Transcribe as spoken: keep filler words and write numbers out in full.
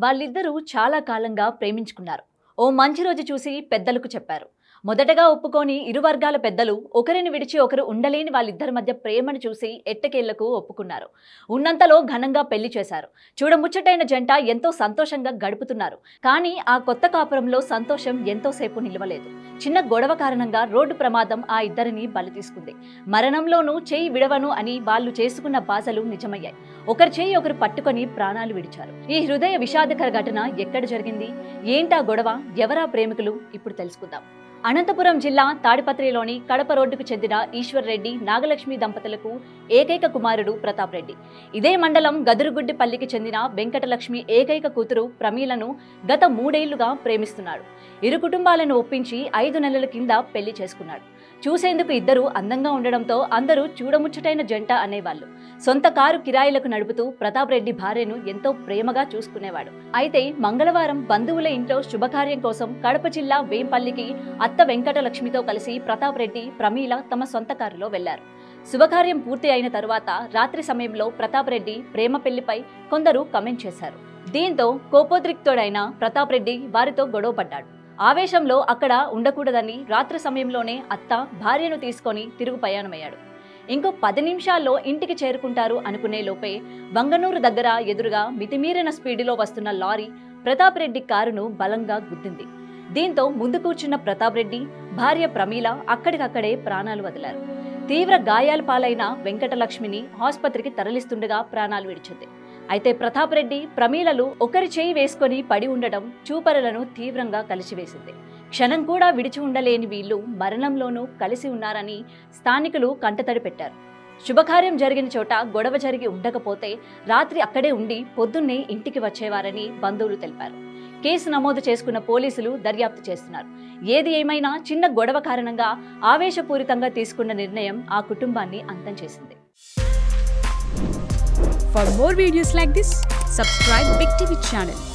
వాళ్ళిద్దరూ చాలా కాలంగా ప్రేమించుకున్నారు. ఓ మంచి రోజు చూసి పెద్దలకు చెప్పారు. మొదటగా ఒప్పుకొని ఇరు వర్గాల పెద్దలు ఒకరిని విడిచి ఒకరు ఉండలేని వాళ్ళిద్దరి మధ్య ప్రేమను చూసి ఎట్టకేళ్లకు ఒప్పుకున్నారు. ఉన్నంతలో ఘనంగా పెళ్లి చేశారు. చూడముచ్చటైన జంట ఎంతో సంతోషంగా గడుపుతున్నారు. కానీ ఆ కొత్త కాపురంలో సంతోషం ఎంతోసేపు నిలవలేదు. చిన్న గొడవ కారణంగా రోడ్డు ప్రమాదం ఆ ఇద్దరిని బలి తీసుకుంది. మరణంలోనూ చేయి విడవను అని వాళ్ళు చేసుకున్న బాధలు నిజమయ్యాయి. ఒకరి చేయి ఒకరు పట్టుకొని ప్రాణాలు విడిచారు. ఈ హృదయ విషాదకర ఘటన ఎక్కడ జరిగింది, ఏంటా గొడవ, ఎవరా ప్రేమికులు, ఇప్పుడు తెలుసుకుందాం. అనంతపురం జిల్లా తాడిపత్రిలోని కడప రోడ్డుకు చెందిన ఈశ్వర్ రెడ్డి నాగలక్ష్మి దంపతులకు ఏకైక కుమారుడు ప్రతాప్ రెడ్డి. ఇదే మండలం గదురుగుడ్డిపల్లికి చెందిన వెంకటలక్ష్మి ఏకైక కూతురు ప్రమీలను గత మూడేళ్లుగా ప్రేమిస్తున్నాడు. ఇరు కుటుంబాలను ఒప్పించి ఐదు నెలల కింద పెళ్లి చేసుకున్నాడు. చూసేందుకు ఇద్దరు అందంగా ఉండడంతో అందరూ చూడముచ్చటైన జంట అనేవాళ్ళు. సొంత కారు కిరాయిలకు నడుపుతూ ప్రతాప్ రెడ్డి భార్యను ఎంతో ప్రేమగా చూసుకునేవాడు. అయితే మంగళవారం బంధువుల ఇంట్లో శుభకార్యం కోసం కడప జిల్లా వేంపల్లికి అత్త వెంకటలక్ష్మితో కలిసి ప్రతాప్ రెడ్డి, ప్రమీల తమ సొంత కారులో వెళ్లారు. శుభకార్యం పూర్తి అయిన తరువాత రాత్రి సమయంలో ప్రతాప్ రెడ్డి ప్రేమ పెళ్లిపై కొందరు కమెంట్ చేశారు. దీంతో కోపోద్రిక్తుడైన ప్రతాప్ రెడ్డి వారితో గొడవ పడ్డాడు. ఆవేశంలో అక్కడ ఉండకూడదని రాత్రి సమయంలోనే అత్త భార్యను తీసుకొని తిరుగు ప్రయాణమయ్యాడు. ఇంకో పది నిమిషాల్లో ఇంటికి చేరుకుంటారు అనుకునే లోపే వంగనూరు దగ్గర ఎదురుగా మితిమీరిన స్పీడులో వస్తున్న లారీ ప్రతాప్ రెడ్డి కారును బలంగా గుద్దింది. దీంతో ముందు కూర్చున్న ప్రతాప్ రెడ్డి భార్య ప్రమీల అక్కడికక్కడే ప్రాణాలు వదిలారు. తీవ్ర గాయాల పాలైన వెంకటలక్ష్మిని ఆసుపత్రికి తరలిస్తుండగా ప్రాణాలు విడిచింది. అయితే ప్రతాప్ రెడ్డి, ప్రమీలలు ఒకరి చేయి వేసుకొని పడి ఉండడం చూపరులను తీవ్రంగా కలిసివేసింది. క్షణం కూడా విడిచి ఉండలేని వీళ్లు మరణంలోనూ కలిసి ఉన్నారని స్థానికులు కంటతడి పెట్టారు. శుభకార్యం జరిగిన చోట గొడవ జరిగి ఉండకపోతే రాత్రి అక్కడే ఉండి పొద్దున్నే ఇంటికి వచ్చేవారని బంధువులు తెలిపారు. కేసు నమోదు చేసుకున్న పోలీసులు దర్యాప్తు చేస్తున్నారు. ఏది ఏమైనా చిన్న గొడవ కారణంగా ఆవేశపూరితంగా తీసుకున్న నిర్ణయం ఆ కుటుంబాన్ని అంతం చేసింది. For more videos like this, subscribe Big T V channel.